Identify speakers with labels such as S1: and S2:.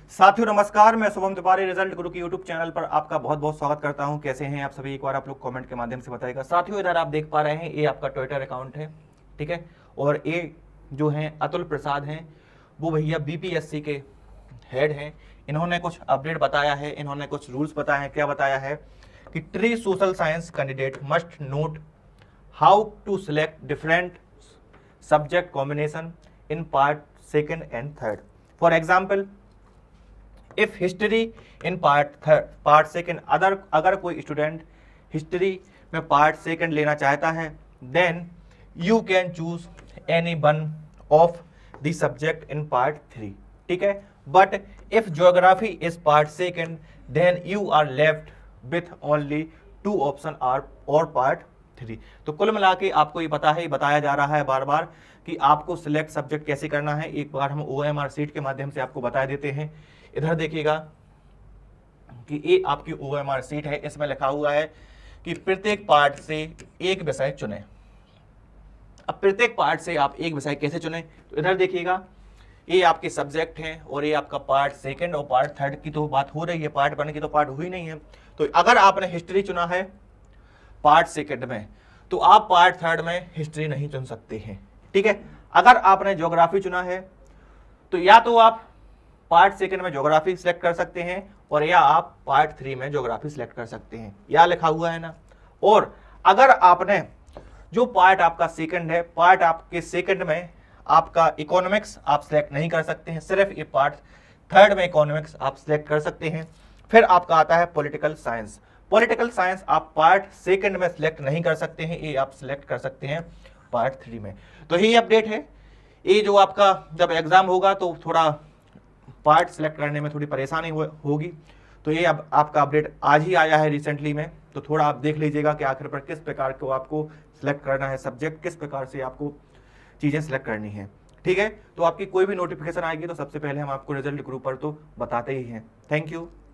S1: साथियों नमस्कार, मैं शुभम तिवारी रिजल्ट गुरु की यूट्यूब चैनल पर आपका बहुत बहुत स्वागत करता हूं। कैसे हैं आप सभी, एक बार आप लोग कमेंट के माध्यम से बताइएगा। साथियों इधर आप देख पा रहे हैं, ये आपका ट्विटर अकाउंट है, ठीक है। और ये जो हैं अतुल प्रसाद हैं, वो भैया बीपीएससी के हेड हैं। इन्होंने कुछ अपडेट बताया है, इन्होंने कुछ रूल्स बताए हैं। क्या बताया है कि tree social science candidate must note how to select different subject combination in part second and third. For example, if history in part second, अगर कोई स्टूडेंट हिस्ट्री में पार्ट सेकेंड लेना चाहता है, then you can choose any one of the subject in part three, ठीक है। But if geography is part second, then you are left with only two option are और part three. तो कुल मिला के आपको ये पता है, बताया जा रहा है बार बार कि आपको सिलेक्ट सब्जेक्ट कैसे करना है। एक बार हम OMR शीट के माध्यम से आपको बता देते हैं। इधर देखिएगा कि ये आपकी OMR शीट है, इसमें लिखा हुआ है कि प्रत्येक पार्ट से एक विषय चुने। अब प्रत्येक पार्ट से आप एक विषय कैसे चुने, तो इधर देखिएगा, ये आपके सब्जेक्ट हैं और ये आपका पार्ट सेकंड और पार्ट थर्ड की तो बात हो रही है, पार्ट वन की तो बात हुई नहीं है। तो अगर आपने हिस्ट्री चुना है पार्ट सेकंड में, तो आप पार्ट थर्ड में हिस्ट्री नहीं चुन सकते हैं, ठीक है। अगर आपने ज्योग्राफी चुना है, तो या तो आप पार्ट सेकंड में ज्योग्राफी सिलेक्ट कर सकते हैं और या आप पार्ट थ्री में ज्योग्राफी सिलेक्ट कर सकते हैं, या लिखा हुआ है ना। और अगर आपने जो पार्ट आपका सेकंड है, पार्ट आपके सेकंड में आपका इकोनॉमिक्स आप सिलेक्ट नहीं कर सकते हैं, सिर्फ ये पार्ट थर्ड में इकोनॉमिक्स आप सिलेक्ट कर सकते हैं। फिर आपका आता है पॉलिटिकल साइंस। पॉलिटिकल साइंस आप पार्ट सेकंड में सिलेक्ट नहीं कर सकते हैं, ये आप सिलेक्ट कर सकते हैं पार्ट थ्री में। तो यही अपडेट है। ये जो आपका जब एग्जाम होगा तो थोड़ा पार्ट सिलेक्ट करने में थोड़ी परेशानी होगी। तो ये अब आपका अपडेट आज ही आया है रिसेंटली में, तो थोड़ा आप देख लीजिएगा कि आखिर पर किस प्रकार को आपको सिलेक्ट करना है सब्जेक्ट, किस प्रकार से आपको चीज़ें सिलेक्ट करनी है, ठीक है। तो आपकी कोई भी नोटिफिकेशन आएगी तो सबसे पहले हम आपको रिजल्ट ग्रुप पर तो बताते ही हैं। Thank you.